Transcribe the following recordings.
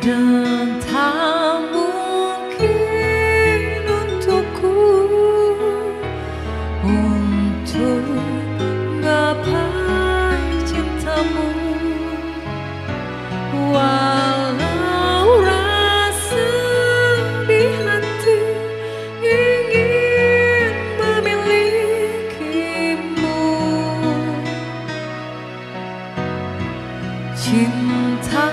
dan tak mungkin untukku untuk gapai cintamu, walau rasa di hati ingin memilikimu. Cinta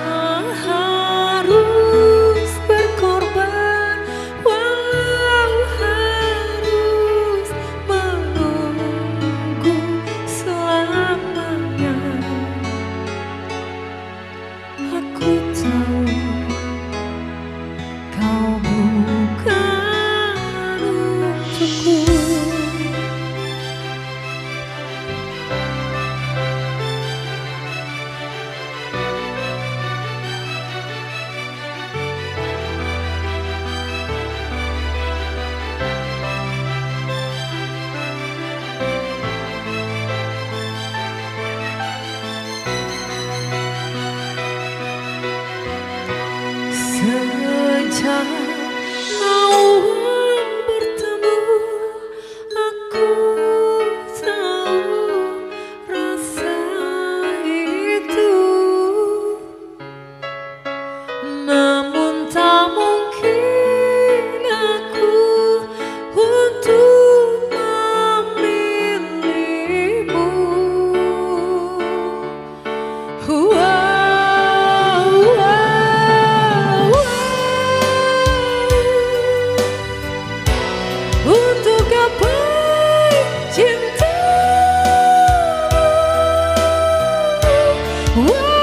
harus berkorban, walau harus menunggu selamanya. Aku tahu kau bukan untukku. Sejak awal bertemu, aku tahu rasa itu. Namun tak mungkin aku untuk memilihmu. Untuk gapai cintamu.